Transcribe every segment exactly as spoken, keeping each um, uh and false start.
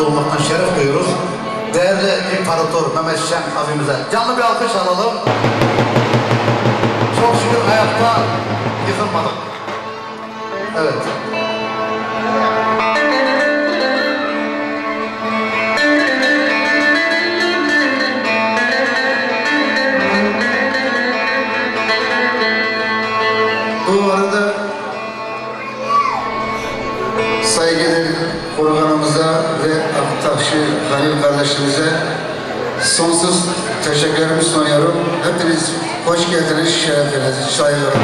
olmaktan şeref duyuyoruz. Değerli İmparator Mehmet Şen abimize canlı bir alkış alalım. Çok şükür ayakta yıkılmadık. Evet. Bu arada saygıdeğer organımıza ve Aktaş'ı Halil kardeşimize sonsuz teşekkürlerimi sunuyorum. Hepiniz hoş geldiniz, şerefinizi sayıyorum.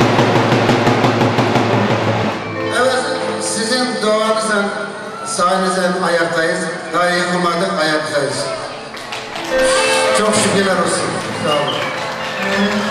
Evet, sizin duanızla, sayenizden ayaktayız. Daha yıkılmadık, ayaktayız. Çok şükürler olsun. Sağ olun.